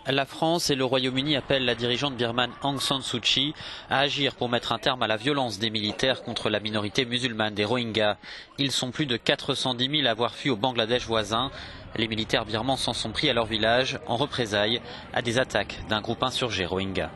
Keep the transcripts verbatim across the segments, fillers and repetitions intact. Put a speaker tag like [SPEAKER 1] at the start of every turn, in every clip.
[SPEAKER 1] La France et le Royaume-Uni appellent la dirigeante birmane Aung San Suu Kyi à agir pour mettre un terme à la violence des militaires contre la minorité musulmane des Rohingyas. Ils sont plus de quatre cent dix mille à avoir fui au Bangladesh voisin. Les militaires birmans s'en sont pris à leur village en représailles à des attaques d'un groupe insurgé Rohingya.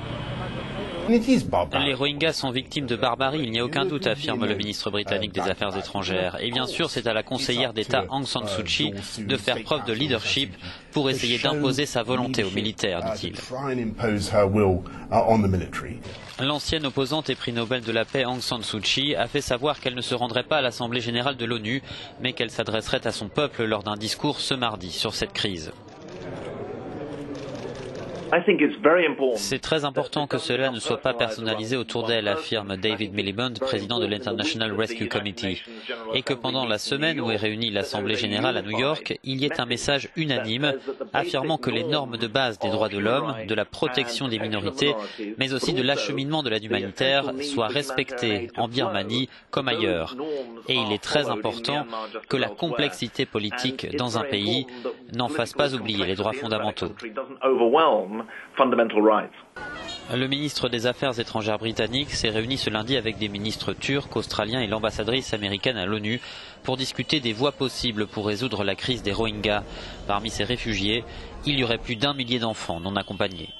[SPEAKER 1] Les Rohingyas sont victimes de barbarie, il n'y a aucun doute, affirme le ministre britannique des Affaires étrangères. Et bien sûr, c'est à la conseillère d'État Aung San Suu Kyi de faire preuve de leadership pour essayer d'imposer sa volonté aux militaires, dit-il. L'ancienne opposante et prix Nobel de la paix Aung San Suu Kyi a fait savoir qu'elle ne se rendrait pas à l'Assemblée générale de l'ONU, mais qu'elle s'adresserait à son peuple lors d'un discours ce mardi sur cette crise. C'est très important que cela ne soit pas personnalisé autour d'elle, affirme David Miliband, président de l'International Rescue Committee, et que pendant la semaine où est réunie l'Assemblée générale à New York, il y ait un message unanime affirmant que les normes de base des droits de l'homme, de la protection des minorités, mais aussi de l'acheminement de l'aide humanitaire soient respectées en Birmanie comme ailleurs. Et il est très important que la complexité politique dans un pays n'en fasse pas oublier les droits fondamentaux. Le ministre des Affaires étrangères britannique s'est réuni ce lundi avec des ministres turcs, australiens et l'ambassadrice américaine à l'ONU pour discuter des voies possibles pour résoudre la crise des Rohingyas. Parmi ces réfugiés, il y aurait plus d'un millier d'enfants non accompagnés.